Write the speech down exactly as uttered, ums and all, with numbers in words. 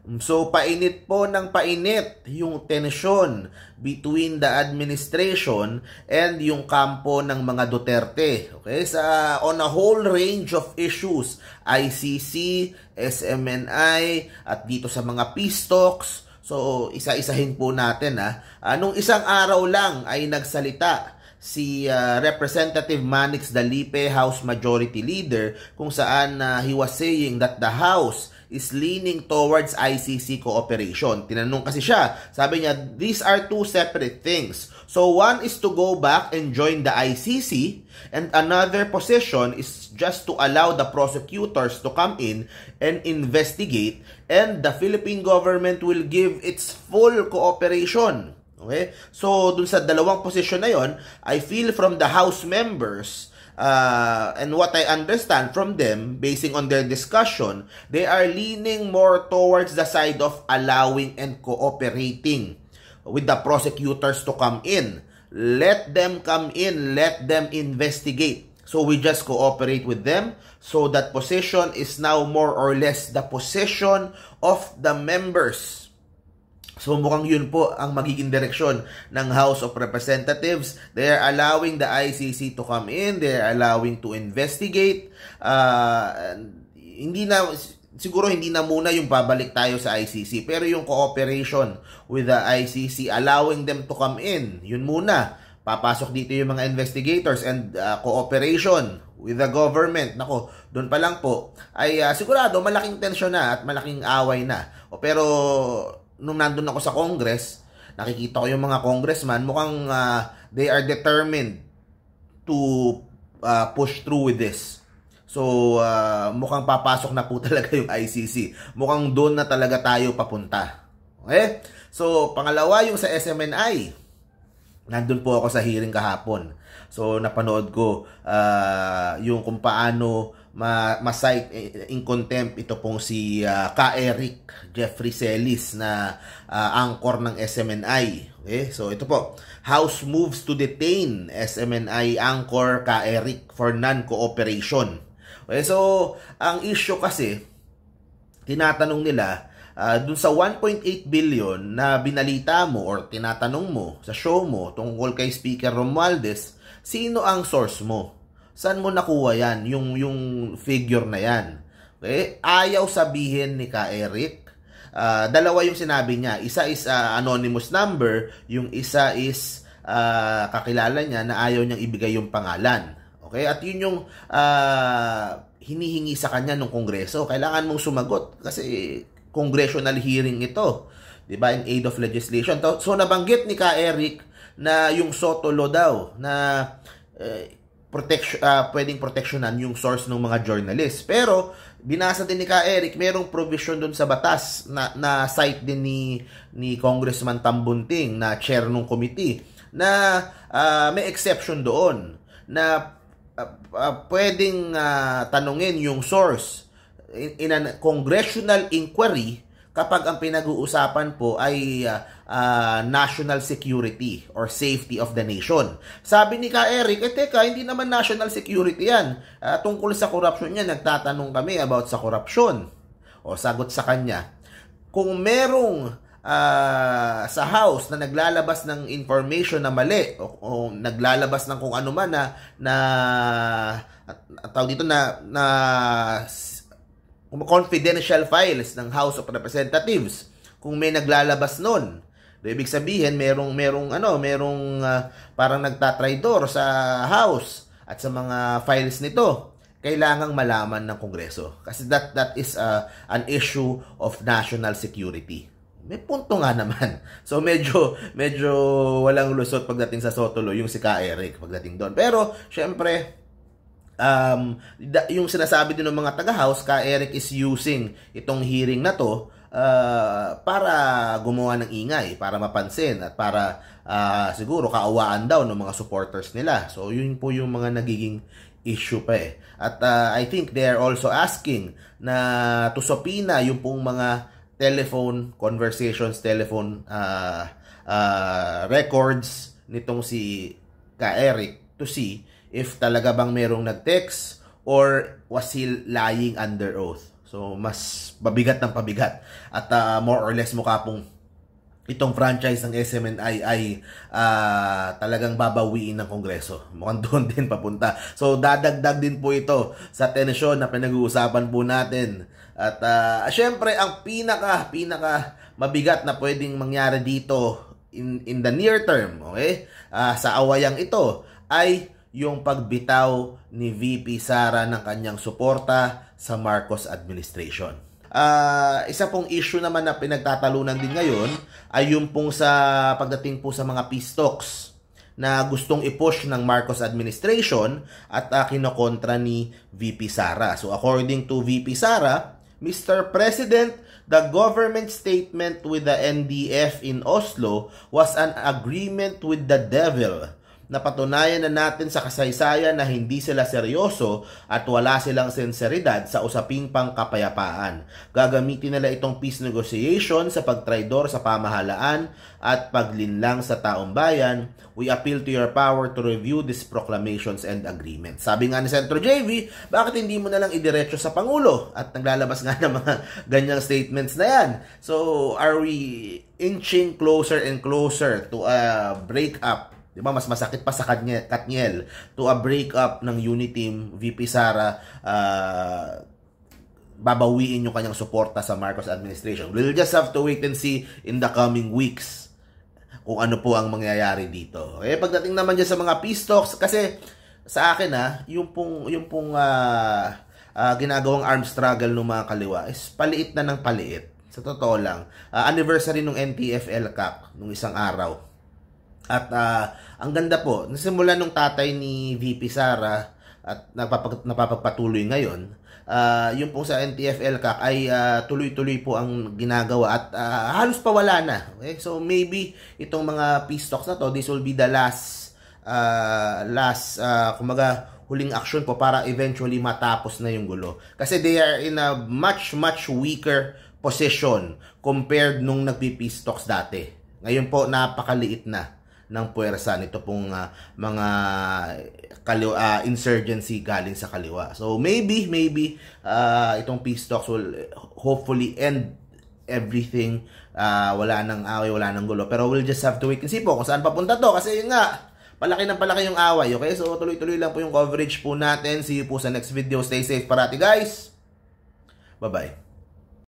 So, painit po ng painit yung tensyon between the administration and yung kampo ng mga Duterte. Okay? Sa, on a whole range of issues, I C C, S M N I, at dito sa mga peace talks. So, isa-isahin po natin. Ha? Uh, nung isang araw lang ay nagsalita si uh, Representative Manix Dalipe, House Majority Leader, kung saan uh, he was saying that the House is leaning towards I C C cooperation. Tinanong kasi siya, sabi niya, these are two separate things. So one is to go back and join the I C C, and another position is just to allow the prosecutors to come in and investigate, and the Philippine government will give its full cooperation. Okay? So dun sa dalawang position na yon, I feel from the House members, Uh, and what I understand from them, basing on their discussion, they are leaning more towards the side of allowing and cooperating with the prosecutors to come in. Let them come in, let them investigate. So we just cooperate with them. So that position is now more or less the position of the members. So mukhang yun po ang magiging direksyon ng House of Representatives. They are allowing the I C C to come in. They are allowing to investigate. Uh, hindi na, siguro hindi na muna yung babalik tayo sa I C C. Pero yung cooperation with the I C C, allowing them to come in, yun muna. Papasok dito yung mga investigators, and uh, cooperation with the government. Nako, doon pa lang po ay uh, sigurado malaking tensyon na at malaking away na. O, pero nung nandun ako sa Congress, nakikita ko yung mga congressman, mukhang uh, they are determined to uh, push through with this. So, uh, mukhang papasok na po talaga yung I C C. Mukhang doon na talaga tayo papunta. Okay? So, pangalawa yung sa S M N I. Nandun po ako sa hearing kahapon. So, napanood ko uh, yung kung paano ma-cite in contempt ito pong si uh, Ka Eric Jeffrey Celis na uh, anchor ng S M N I. Okay? So, ito po. House moves to detain S M N I anchor Ka Eric for non-cooperation. Okay? So, ang issue kasi, tinatanong nila, uh, dun sa one point eight billion na binalita mo or tinatanong mo sa show mo tungkol kay Speaker Romualdez, sino ang source mo? Saan mo nakuha yan? Yung, yung figure na yan. Okay? Ayaw sabihin ni Ka Eric. Uh, dalawa yung sinabi niya. Isa is uh, anonymous number. Yung isa is uh, kakilala niya na ayaw niyang ibigay yung pangalan. Okay? At yun yung uh, hinihingi sa kanya ng Kongreso. Kailangan mong sumagot kasi congressional hearing ito. Diba? In aid of legislation. So, nabanggit ni Ka Eric na yung SOTO law daw na uh, protection, uh, pwedeng proteksyonan yung source ng mga journalists. Pero, binasa din ni Ka Eric, merong provision dun sa batas na, na cite din ni, ni Congressman Tambunting na chair ng committee na uh, may exception doon na uh, uh, pwedeng uh, tanungin yung source in, in a congressional inquiry kapag ang pinag-uusapan po ay uh, uh, national security or safety of the nation. Sabi ni Ka Eric, eh teka, hindi naman national security yan. Uh, tungkol sa corruption yan, nagtatanong kami about sa corruption. O sagot sa kanya, kung merong uh, sa House na naglalabas ng information na mali o, o naglalabas ng kung ano man na, na at, tawag dito na, na confidential files ng House of Representatives, kung may naglalabas nun, ibig sabihin merong merong ano, merong uh, parang nagtatraidor sa House at sa mga files nito, kailangang malaman ng Kongreso kasi that that is uh, an issue of national security. May punto nga naman. So medyo medyo walang lusot pagdating sa SOTO law yung si Ka Eric pagdating doon. Pero syempre, Um, yung sinasabi din ng mga taga-house, Ka Eric is using itong hearing na to uh, para gumawa ng ingay, para mapansin at para uh, siguro kaawaan daw ng mga supporters nila. So yun po yung mga nagiging issue pa eh. At uh, I think they are also asking na to subpoena yung pong mga telephone conversations, telephone uh, uh, records nitong si Ka Eric to see if talaga bang merong nag-text or was he lying under oath. So, mas pabigat ng pabigat. At uh, more or less mukha pong itong franchise ng S M N I ay uh, talagang babawiin ng Kongreso. Mukhang doon din papunta. So, dadagdag din po ito sa tensyon na pinag-uusapan po natin. At uh, syempre, ang pinaka, pinaka mabigat na pwedeng mangyari dito in, in the near term, okay, uh, sa awayang ito, ay yung pagbitaw ni V P Sara ng kanyang suporta sa Marcos administration. Uh, isa pong issue naman na pinagtatalunan din ngayon ay yung pong sa pagdating po sa mga peace talks na gustong i-push ng Marcos administration at uh, kinokontra ni V P Sara. So according to V P Sara, Mister President, the government statement with the N D F in Oslo was an agreement with the devil. Napatunayan na natin sa kasaysayan na hindi sila seryoso at wala silang sinseridad sa usaping pangkapayapaan. Gagamitin nila itong peace negotiation sa pagtraidor sa pamahalaan at paglinlang sa taong bayan. We appeal to your power to review these proclamations and agreements. Sabi nga ni Senator J V, bakit hindi mo na lang idiretso sa Pangulo? At naglalabas nga ng mga ganyang statements na yan. So, are we inching closer and closer to a breakup? Di ba, mas masakit pa sa Katniel to a breakup ng Uniteam, V P Sara, uh, babawiin yung kanyang suporta sa Marcos administration. We'll just have to wait and see in the coming weeks kung ano po ang mangyayari dito. Eh, pagdating naman dyan sa mga peace talks, kasi sa akin ha, yung pong, yung pong uh, uh, ginagawang armed struggle ng mga kaliwa is paliit na ng paliit. Sa totoo lang. Uh, anniversary ng N T F L C A C nung isang araw. At uh, ang ganda po, nasimula nung tatay ni V P Sara at napapag, napapagpatuloy ngayon, uh, yung po sa N T F L C A C ay uh, tuloy-tuloy po ang ginagawa at uh, halos pa wala na. Okay? So maybe itong mga peace talks na to, this will be the last, uh, last, uh, kumaga, huling action po para eventually matapos na yung gulo. Kasi they are in a much, much weaker position compared nung nagpi-peace talks dati. Ngayon po, napakaliit na ng puwersa nito pong uh, mga kaliwa, uh, insurgency galing sa kaliwa. So maybe, maybe uh, itong peace talks will hopefully end everything. Uh, wala nang away, wala nang gulo. Pero we'll just have to wait and see po kung saan papunta to. Kasi yun nga, palaki ng palaki yung away. Okay? So tuloy-tuloy lang po yung coverage po natin. See you po sa next video. Stay safe parati guys. Bye-bye.